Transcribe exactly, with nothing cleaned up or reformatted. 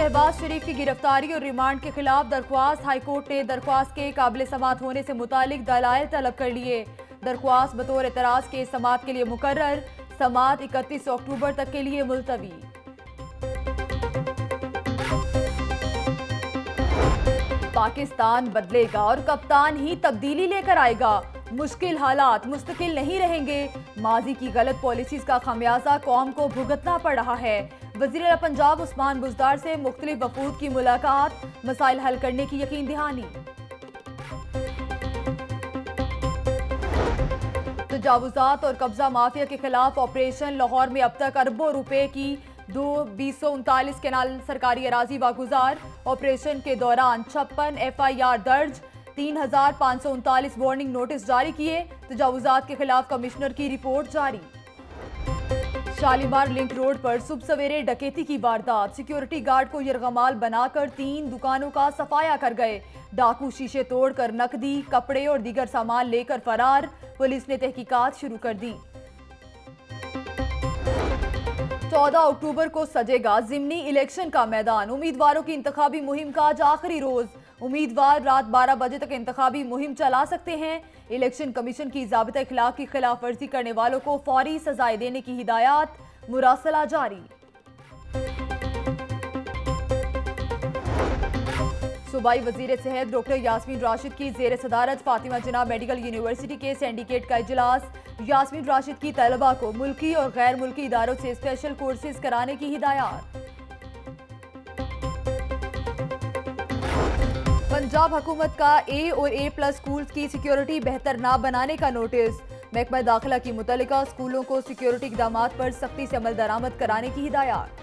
शहबाज शरीफ की गिरफ्तारी और रिमांड के खिलाफ दरख्वास्त। हाईकोर्ट ने दरख्वास्त के काबिल समात होने से मुतालिक दलाइल तलब कर लिए। दरख्वास्त बतौर एतराज के समात के लिए मुकर्रर। समात इकतीस अक्टूबर तक के लिए मुलतवी। पाकिस्तान बदलेगा और कप्तान ही तब्दीली लेकर आएगा। मुश्किल हालात मुस्तकिल नहीं रहेंगे। माजी की गलत पॉलिसीज का खामियाजा कौम को भुगतना पड़ रहा है। वज़ीर आला पंजाब उस्मान बुज़दार से मुख्तलिफ वफूद की मुलाकात। मसाइल हल करने की यकीन दहानी। तजावुज़ात और कब्जा माफिया के खिलाफ ऑपरेशन। लाहौर में अब तक अरबों रुपए की दो बीस सौ उनतालीस केनाल सरकारी अराजी वागुजार। ऑपरेशन के दौरान छप्पन एफ आई आर दर्ज। तीन हजार पाँच सौ उनतालीस वार्निंग नोटिस जारी किए। तजावुज़ात के खिलाफ कमिश्नर की रिपोर्ट जारी। शालीमार लिंक रोड पर सुबह सवेरे डकैती की वारदात। सिक्योरिटी गार्ड को यरगमाल बनाकर तीन दुकानों का सफाया कर गए। डाकू शीशे तोड़कर नकदी, कपड़े और दीगर सामान लेकर फरार। पुलिस ने तहकीकात शुरू कर दी। चौदह अक्टूबर को सजेगा जिमनी इलेक्शन का मैदान। उम्मीदवारों की इंतखाबी मुहिम का आज आखिरी रोज। उम्मीदवार रात बारह बजे तक इंतखाबी मुहिम चला सकते हैं। इलेक्शन कमीशन की ज़ाबिता इखलाक की खिलाफ वर्जी करने वालों को फौरी सजाएं देने की हिदायत। मुरासला जारी। सूबाई वजीर सेहत डॉक्टर यास्मीन राशिद की जेर सदारत फातिमा जिन्ना मेडिकल यूनिवर्सिटी के सिंडिकेट का इजलास। यास्मीन राशिद की तलबा को मुल्की और गैर मुल्की इदारों से स्पेशल कोर्सेज कराने की हिदायत। पंजाब हुकूमत का ए और ए प्लस स्कूल्स की सिक्योरिटी बेहतर ना बनाने का नोटिस। महकमा दाखिला की मुतल्लिका स्कूलों को सिक्योरिटी इक़दामात पर सख्ती से अमल दरामद कराने की हिदायत।